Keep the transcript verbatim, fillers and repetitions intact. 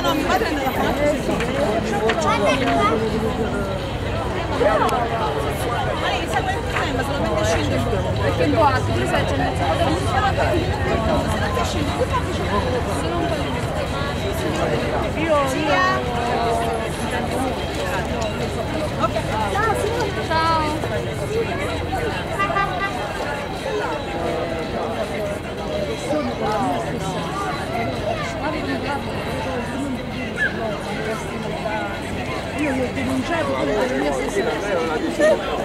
no, mio padre è andato a fare ma lei sa quanto sembra, solamente scende un po'. Perché in boato, tu sai, c'è il solamente scende, tu fai solo un po' di io, io... Ok, ciao, ciao. Io gli ho denunciato quello della mia stessa